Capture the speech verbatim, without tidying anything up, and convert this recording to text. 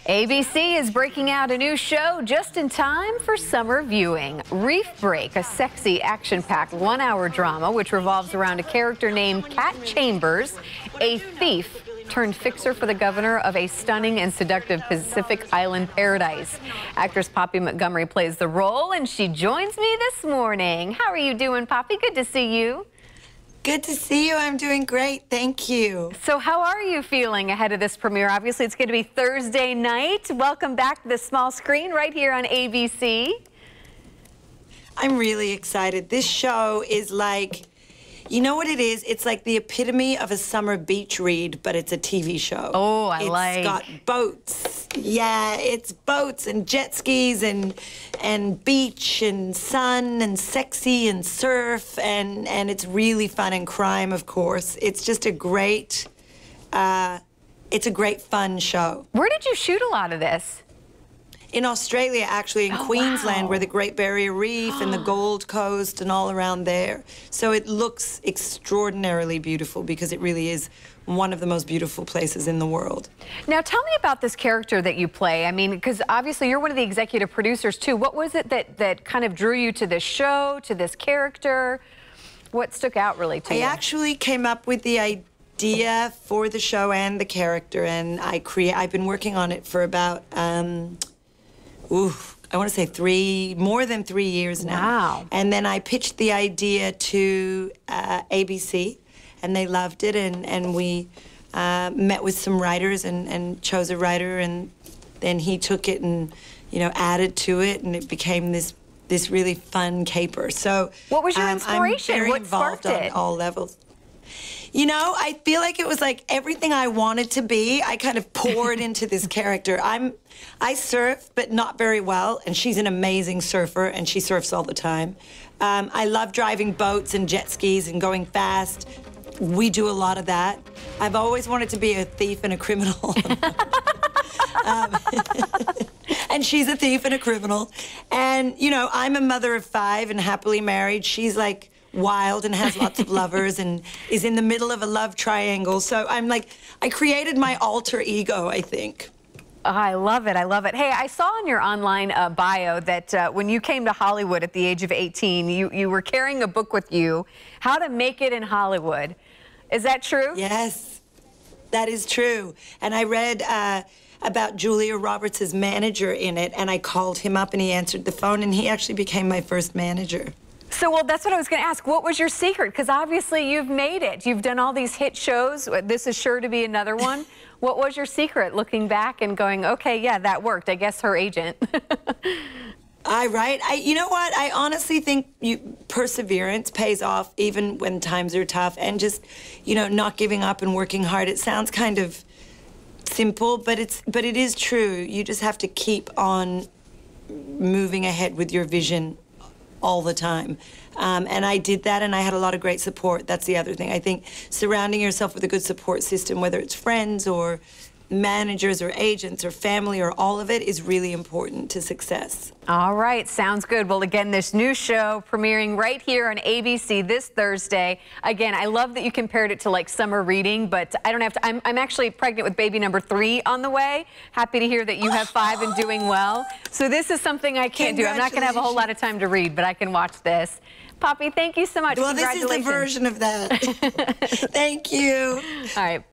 A B C is breaking out a new show just in time for summer viewing. Reef Break, a sexy, action-packed one-hour drama which revolves around a character named Kat Chambers, a thief turned fixer for the governor of a stunning and seductive Pacific Island paradise. Actress Poppy Montgomery plays the role, and she joins me this morning. How are you doing, Poppy? Good to see you. Good to see you. I'm doing great. Thank you. So how are you feeling ahead of this premiere? Obviously, it's going to be Thursday night. Welcome back to the small screen right here on A B C. I'm really excited. This show is like, you know what it is? It's like the epitome of a summer beach read, but it's a T V show. Oh, I it's like. It's got boats. Yeah, it's boats and jet skis and and beach and sun and sexy and surf and and it's really fun, and crime, of course. It's just a great, uh, it's a great fun show. Where did you shoot a lot of this? In Australia, actually, in oh, Queensland, wow. where the Great Barrier Reef and the Gold Coast and all around there. So it looks extraordinarily beautiful because it really is one of the most beautiful places in the world. Now, tell me about this character that you play. I mean, because obviously you're one of the executive producers, too. What was it that, that kind of drew you to this show, to this character? What stuck out really to I you? I actually came up with the idea for the show and the character, and I create. I've been working on it for about... Um, Ooh, I want to say three, more than three years now. Wow. And then I pitched the idea to uh, A B C, and they loved it, and, and we uh, met with some writers and, and chose a writer, and then he took it and, you know, added to it, and it became this this really fun caper. So what was your um, inspiration? I'm very what involved sparked on it? all levels. You know, I feel like it was like everything I wanted to be, I kind of poured into this character. I'm, I surf, but not very well, and she's an amazing surfer, and she surfs all the time. Um, I love driving boats and jet skis and going fast. We do a lot of that. I've always wanted to be a thief and a criminal. um, and she's a thief and a criminal. And, you know, I'm a mother of five and happily married. She's like wild and has lots of lovers and is in the middle of a love triangle. So I'm like, I created my alter ego, I think. Oh, I love it. I love it. Hey, I saw in your online uh, bio that uh, when you came to Hollywood at the age of eighteen, you, you were carrying a book with you, How to Make It in Hollywood. Is that true? Yes, that is true. And I read uh, about Julia Roberts' manager in it, and I called him up and he answered the phone, and he actually became my first manager. So, well, that's what I was going to ask. What was your secret? Because obviously you've made it. You've done all these hit shows. This is sure to be another one. What was your secret, looking back and going, okay, yeah, that worked. I guess her agent. I, right? I, you know what? I honestly think you, perseverance pays off even when times are tough, and just, you know, not giving up and working hard. It sounds kind of simple, but it's, but it is true. You just have to keep on moving ahead with your vision all the time. Um, and I did that, and I had a lot of great support. That's the other thing. I think surrounding yourself with a good support system, whether it's friends or managers or agents or family or all of it, is really important to success. All right, sounds good. Well, again, this new show premiering right here on A B C this Thursday. Again, I love that you compared it to like summer reading, but I don't have to. I'm, I'm actually pregnant with baby number three on the way. Happy to hear that you have five and doing well. So this is something I can't do. I'm not going to have a whole lot of time to read, but I can watch this. Poppy, thank you so much. Well, this is the version of that. Thank you. All right.